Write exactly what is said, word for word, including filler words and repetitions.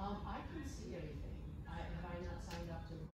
Um, I can see everything. I, have I not signed up to